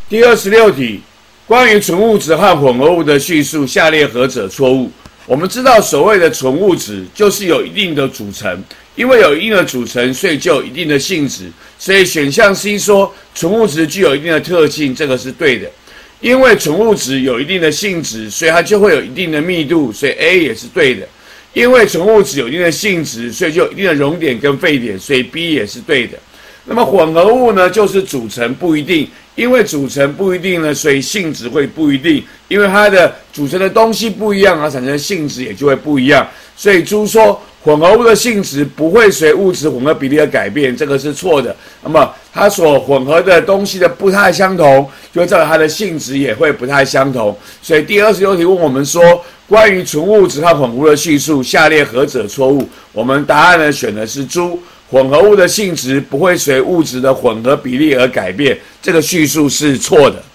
第26题，关于纯物质和混合物的叙述，下列何者错误？我们知道，所谓的纯物质就是有一定的组成，因为有一定的组成，所以就有一定的性质。所以选项 C 说纯物质具有一定的特性，这个是对的。因为纯物质有一定的性质，所以它就会有一定的密度，所以 A 也是对的。因为纯物质有一定的性质，所以就有一定的熔点跟沸点，所以 B 也是对的。那么混合物呢，就是组成不一定，因为组成不一定呢，所以性质会不一定，因为它的组成的东西不一样，而产生的性质也就会不一样。所以猪说混合物的性质不会随物质混合比例而改变，这个是错的。那么它所混合的东西的不太相同，就会造成它的性质也会不太相同。所以第26题问我们说，关于纯物质和混合物的叙述，下列何者错误？我们答案呢选的是猪。混合物的性质不会随物质的混合比例而改变，这个叙述是错的。